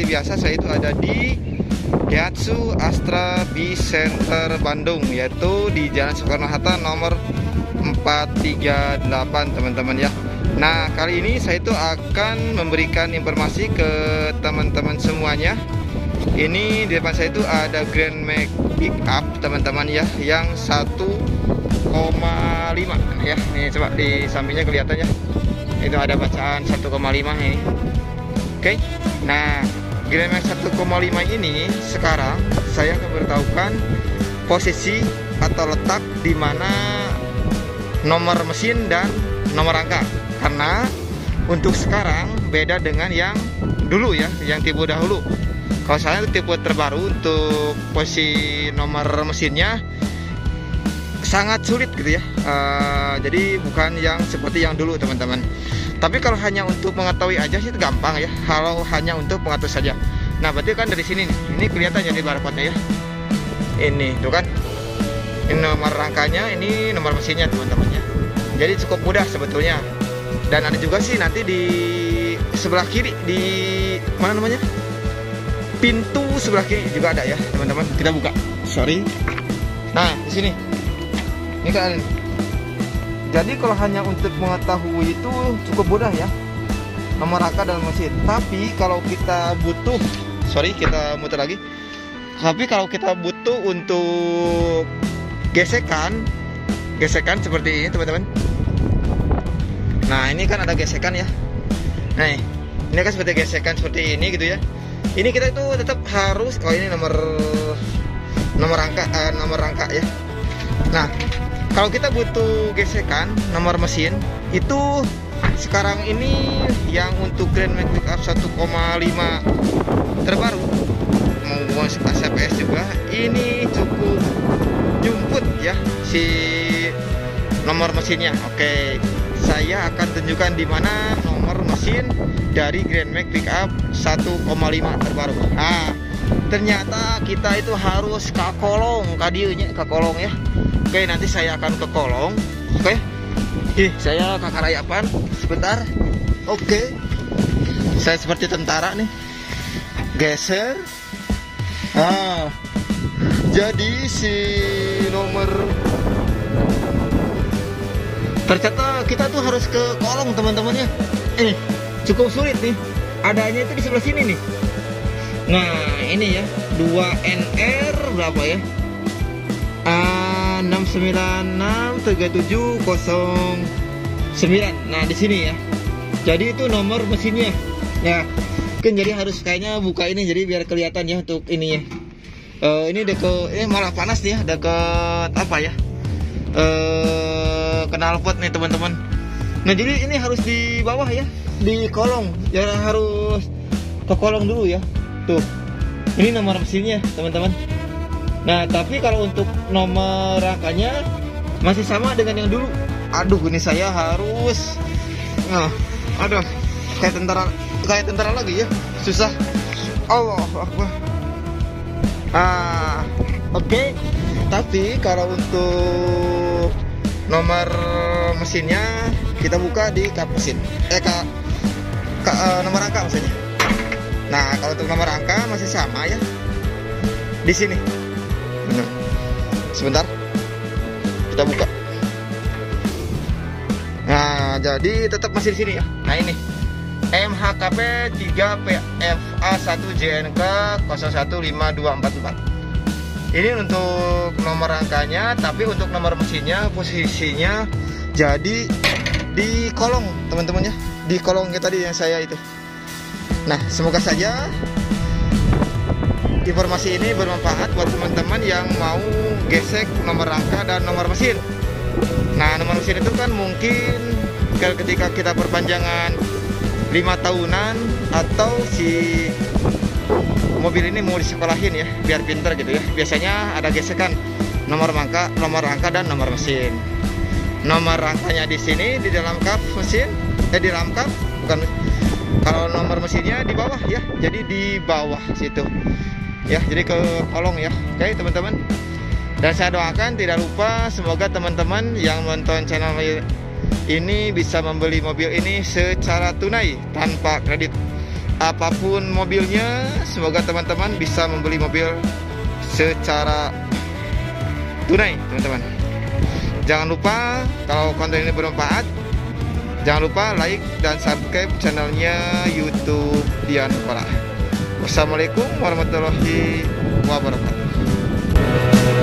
biasa saya itu ada di Daihatsu Astra B Center Bandung, yaitu di Jalan Soekarno-Hatta nomor 438 teman-teman ya. Nah, kali ini saya itu akan memberikan informasi ke teman-teman semuanya. Ini di depan saya itu ada Grand Max Pickup teman-teman ya, yang 1,5 ya. Ini coba di sampingnya kelihatan ya. Itu ada bacaan 1,5 ini. Oke. Nah, Grand Max 1,5 ini sekarang saya akan beritahukan posisi atau letak di mana nomor mesin dan nomor rangka. Karena untuk sekarang beda dengan yang dulu ya, yang tipe dahulu. Kalau saya tipe terbaru untuk posisi nomor mesinnya sangat sulit gitu ya. Jadi bukan yang seperti yang dulu teman-teman. Tapi kalau hanya untuk mengetahui aja sih itu gampang ya. Kalau hanya untuk mengatur saja. Nah, berarti kan dari sini nih, ini kelihatan ya di barcode-nya ya. Ini tuh kan. Ini nomor rangkanya, ini nomor mesinnya teman-teman ya. Jadi cukup mudah sebetulnya. Dan ada juga sih nanti di sebelah kiri, di mana namanya? Pintu sebelah kiri juga ada ya teman-teman. Kita buka. Sorry. Nah, di sini. Ini kan. Jadi kalau hanya untuk mengetahui itu cukup mudah ya, nomor rangka dan mesin. Tapi kalau kita butuh, sorry kita muter lagi. Tapi kalau kita butuh untuk gesekan seperti ini teman-teman. Nah, ini kan ada gesekan ya. Nah, ini kan seperti gesekan seperti ini gitu ya. Ini kita itu tetap harus, oh ini nomor rangka ya. Nah, kalau kita butuh gesekan nomor mesin itu sekarang ini yang untuk Grand Max Pickup 1,5 terbaru mau CPS juga ini cukup jumput ya si nomor mesinnya. Oke, saya akan tunjukkan di mana nomor mesin dari Grand Max Pickup 1,5 terbaru. Nah, ternyata kita itu harus ke kolong ya. Oke, nanti saya akan ke kolong. Oke. Saya kakak rayapan sebentar. Oke. Saya seperti tentara nih. Geser. Nah, jadi si nomor, ternyata kita tuh harus ke kolong teman-teman ya. Ini cukup sulit nih. Adanya itu di sebelah sini nih. Nah, ini ya 2NR berapa ya? 6963709. Nah, di sini ya. Jadi itu nomor mesinnya. Ya, mungkin jadi harus kayaknya buka ini jadi biar kelihatan ya untuk ini ya. Ini deket, ini malah panas nih ya, deket apa ya? Knalpot nih teman-teman. Nah, jadi ini harus di bawah ya, di kolong. Ya harus ke kolong dulu ya. Tuh. Ini nomor mesinnya, teman-teman. Nah, tapi kalau untuk nomor rangkanya masih sama dengan yang dulu. Aduh, ini saya harus aduh, kayak tentara lagi ya. Susah. Allah Akbar. Oke. Tapi kalau untuk nomor mesinnya kita buka di kap mesin. Nomor rangka maksudnya. Nah, kalau untuk nomor rangka masih sama ya. Di sini. Nah, sebentar. Kita buka. Nah, jadi tetap masih di sini ya. Nah, ini MHKP 3PFA1JNK 015244. Ini untuk nomor rangkanya, tapi untuk nomor mesinnya posisinya jadi di kolong teman-teman ya. Di kolong kita tadi yang saya itu. Nah, semoga saja informasi ini bermanfaat buat teman-teman yang mau gesek nomor rangka dan nomor mesin. Nah, nomor mesin itu kan mungkin ketika kita perpanjangan 5 tahunan atau si mobil ini mau disekolahin ya, biar pinter gitu ya. Biasanya ada gesekan nomor rangka dan nomor mesin. Nomor rangkanya di sini di dalam kap mesin, di dalam kap bukan. Kalau nomor mesinnya di bawah ya, jadi di bawah situ. Ya, jadi ke kolong ya. Oke teman-teman. Dan saya doakan tidak lupa semoga teman-teman yang menonton channel ini bisa membeli mobil ini secara tunai tanpa kredit. apapun mobilnya, semoga teman-teman bisa membeli mobil secara tunai, teman-teman. Jangan lupa kalau konten ini bermanfaat, jangan lupa like dan subscribe channelnya YouTube Dian Falah. Wassalamualaikum warahmatullahi wabarakatuh.